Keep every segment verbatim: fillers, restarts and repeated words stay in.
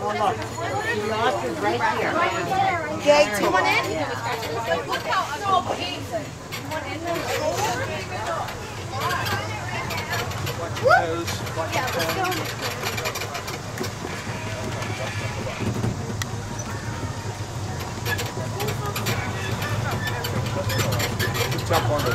look. She lost it right here. Jake, come on in. Yeah, let's go. Jump on the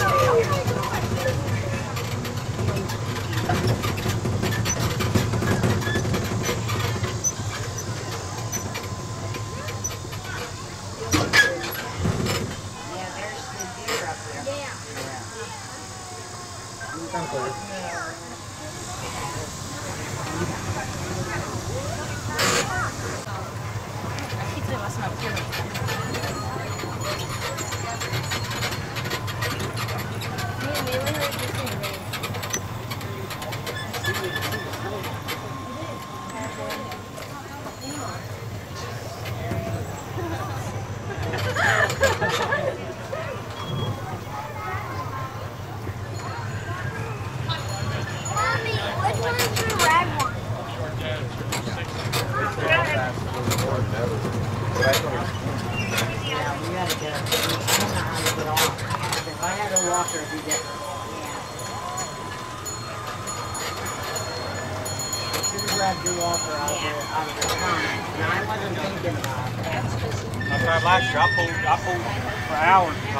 Last year, I pulled, I pulled for hours. I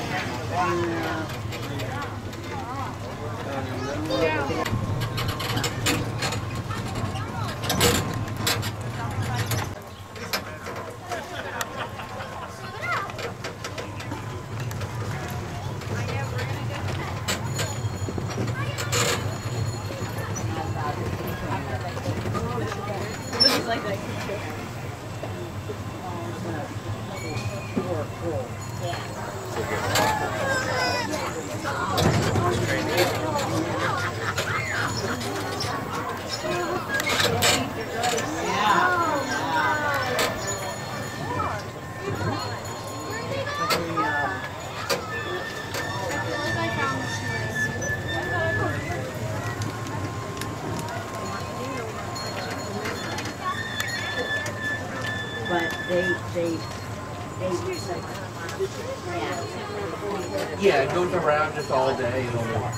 got Yeah, it goes around just all day. You know.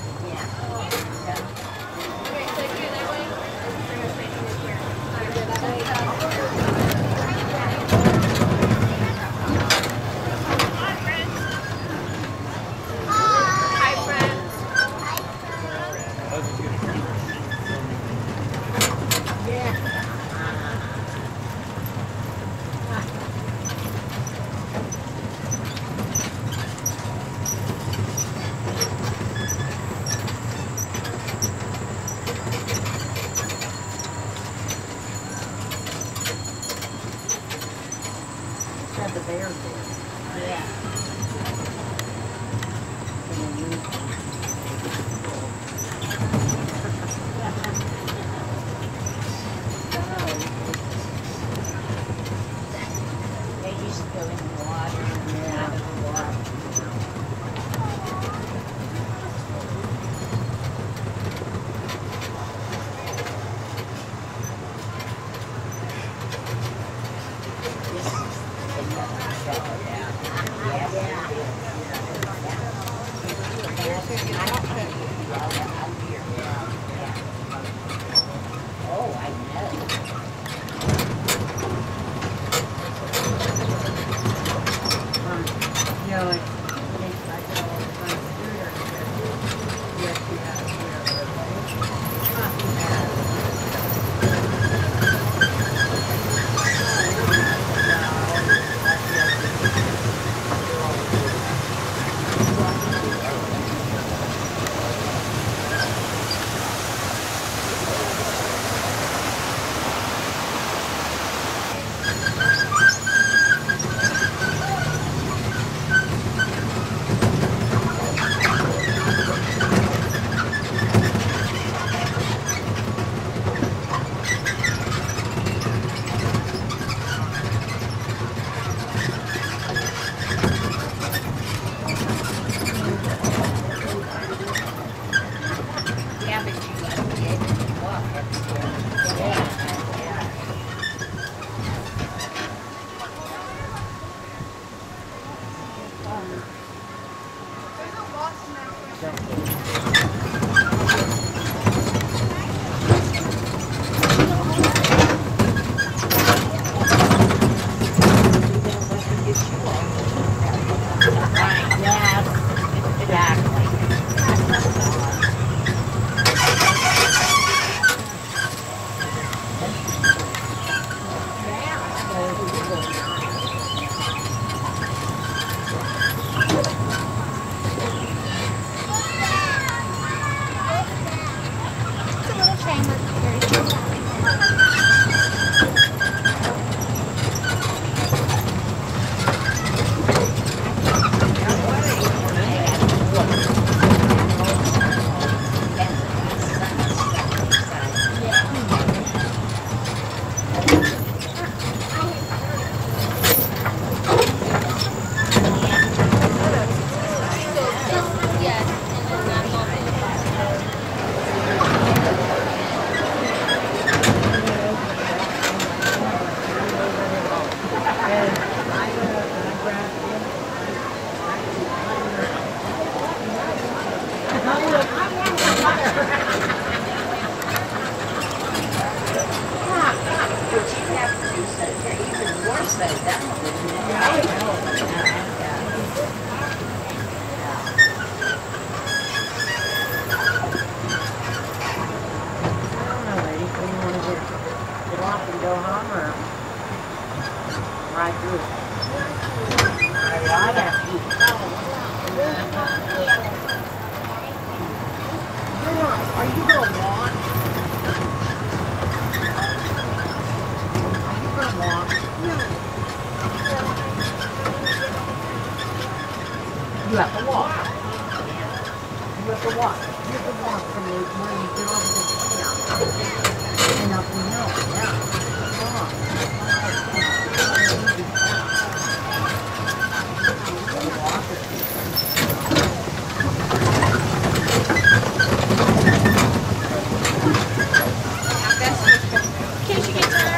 You have to walk. You have to walk. You have to walk from the, when you get off the train. And up the hill, yeah. Come on. Can she get there?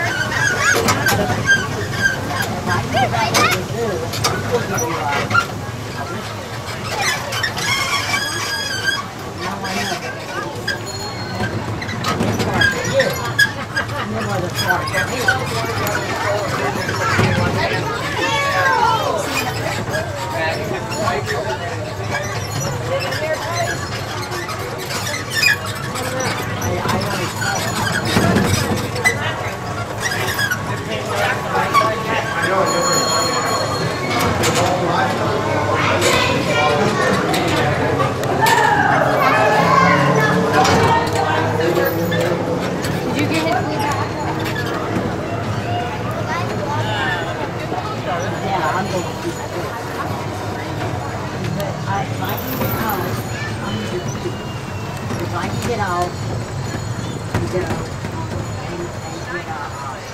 Get out, you get out, and, and get out.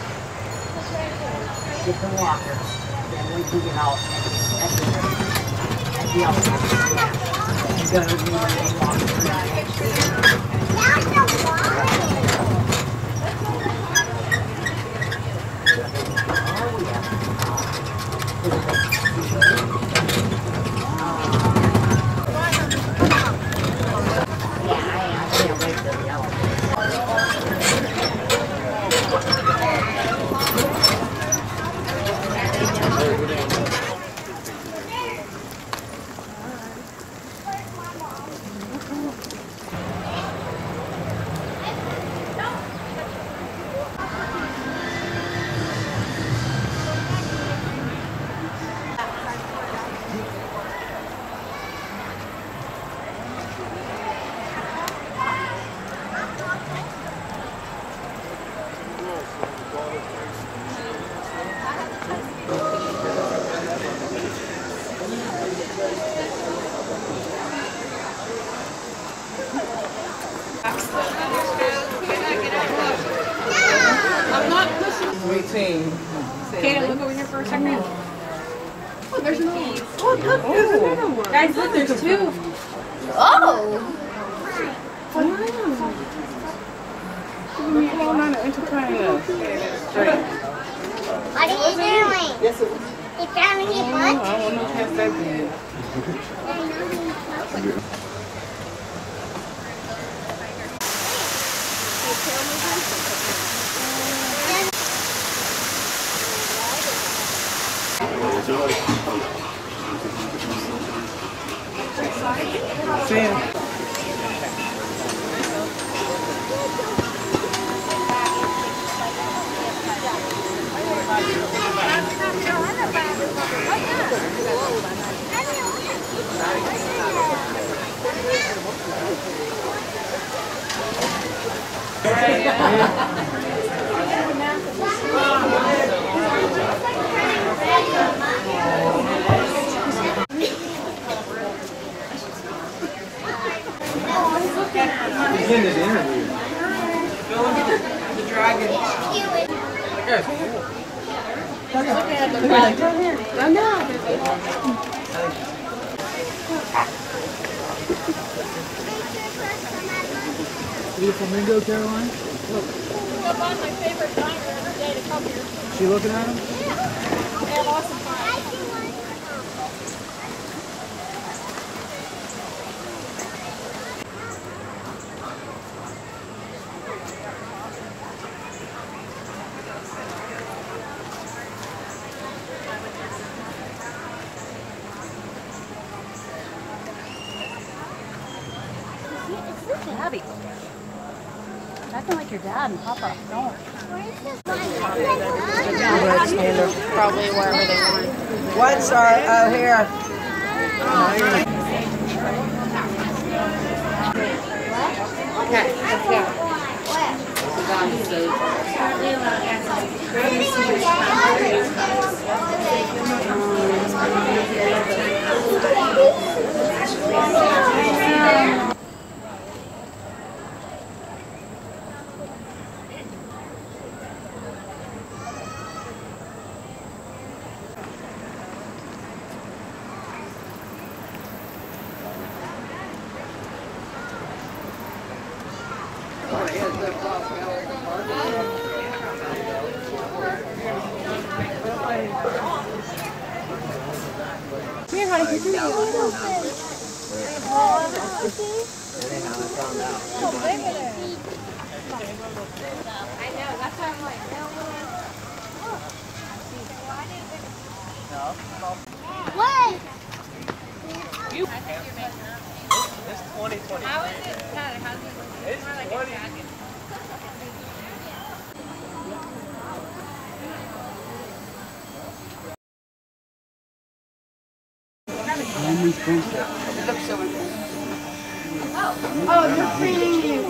Get the walker. Then once you get out, at the, at the outside, you gotta be able to walk through that. Kaden, look over here for a second. Oh, there's another one. Oh, look, there's another one. Guys, look, there's two. Oh! We're going on an intertwined. What are you doing? Yes, it You trying to get what? I don't know if that's that big. Sam. He's in his interview. Go look at the, the dragon. Yes. Look at the dragon. No, no. You a flamingo, Caroline? Up on my favorite diner every day to come here. She looking at him? Yeah. They have awesome fun. heavy. Acting like your dad and Papa. Don't. Probably wherever they want. What's our, oh, here. Okay, let's go. Here, honey, you can I know, that's why I'm like, What? You. I think you're making up. It's twenty twenty. How is it? Tyler, how's it? It's more like a twenty. jacket. Oh, you're pretty.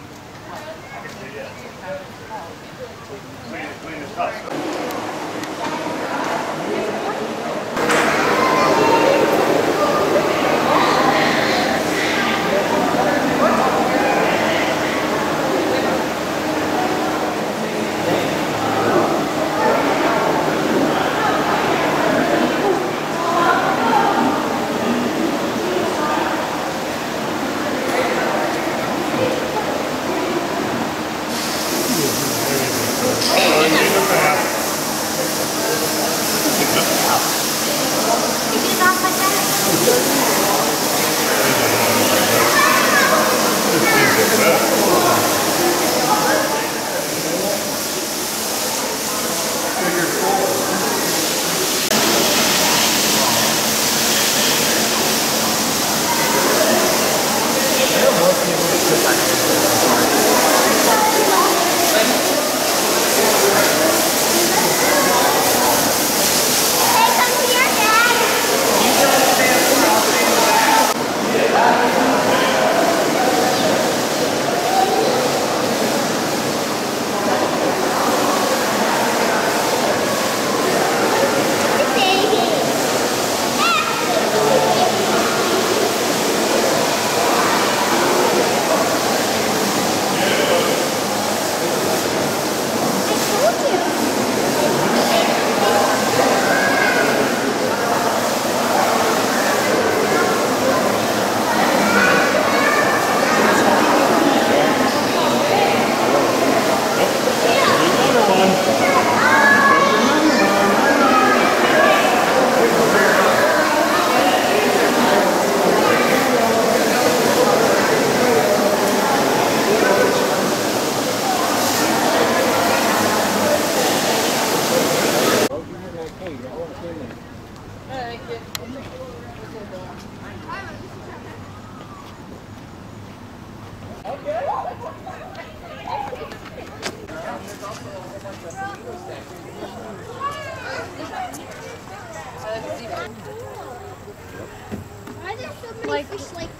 Why are there so many like, fish like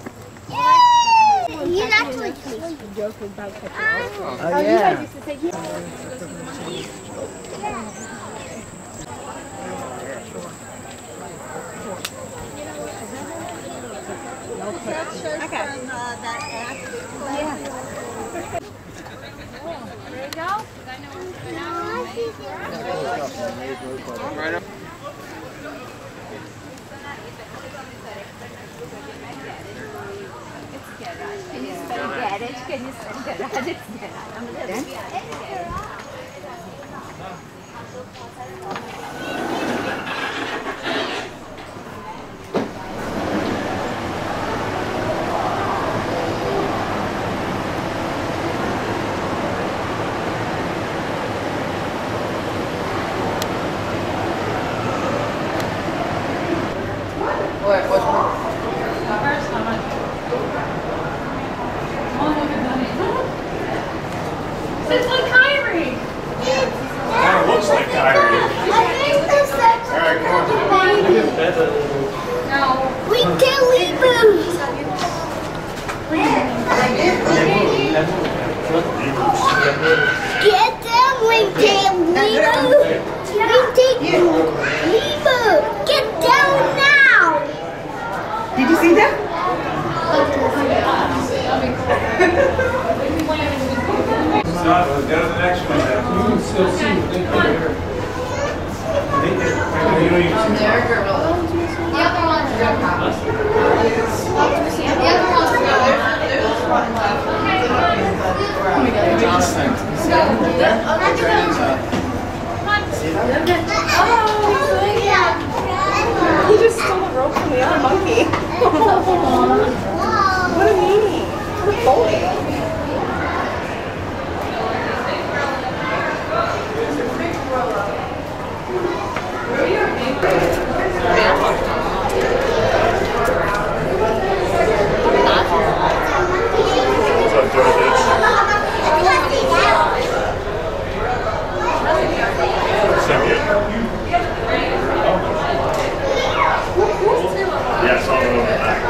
yeah! He's actually Joke about catching Oh, Oh, yeah. used to take Okay. From uh, that app. Yeah. There you go. I know where Right up. Can you spell garage? Can you spell garage? It's garage. What, what's wrong? First, how much? Lebo, we take Lebo, get down now. Did you see that? So, go to the next one now. You can still see what they put there. They did. You don't even see There, girl. The other one's real hot. The other one's real. There's one left. Oh my God. Jonathan. Oh, yeah. He just stole the rope from the other monkey. What a meanie. What a bully. Yes, all the way back.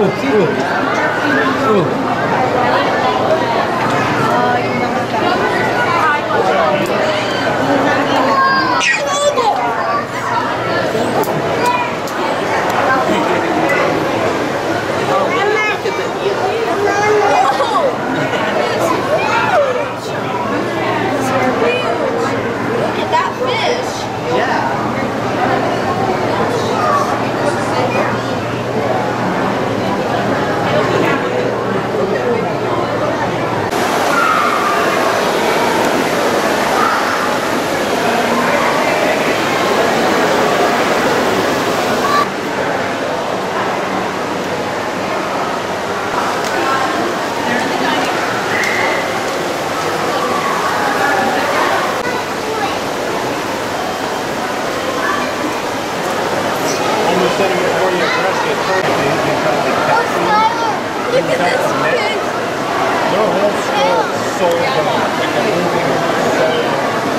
Look at this pig. Their whole skull is so gone. Like a moving soul.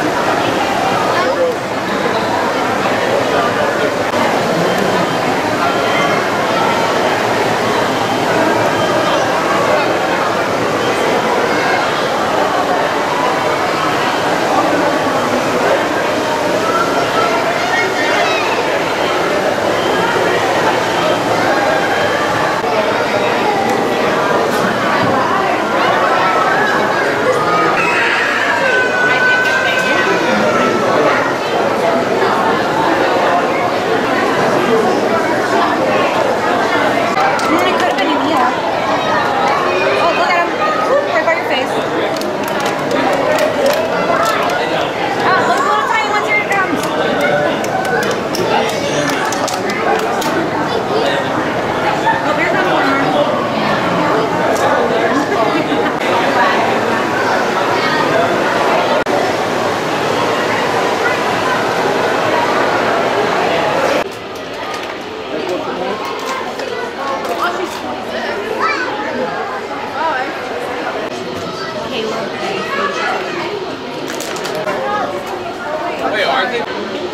Wait, aren't they?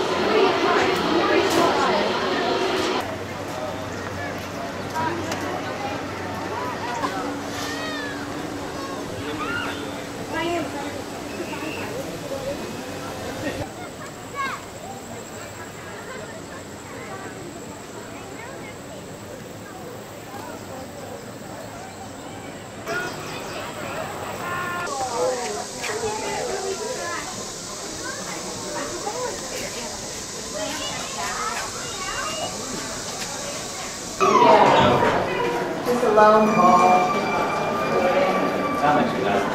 Just a lone ball. Sounds like she does.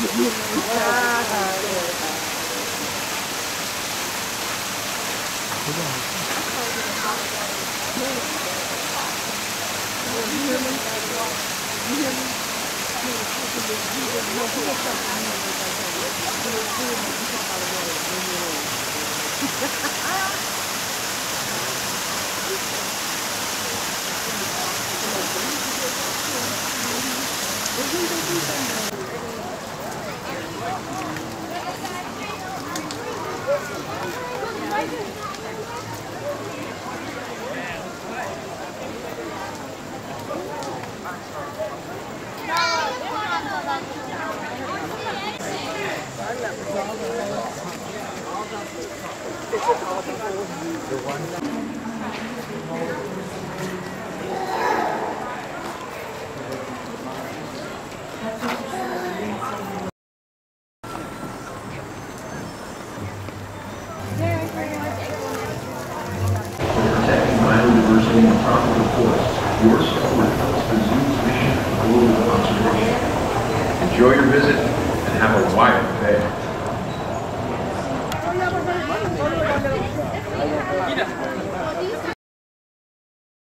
Protecting biodiversity and tropical forests, your support helps the zoo's mission of global conservation. Enjoy your visit and have a wild day.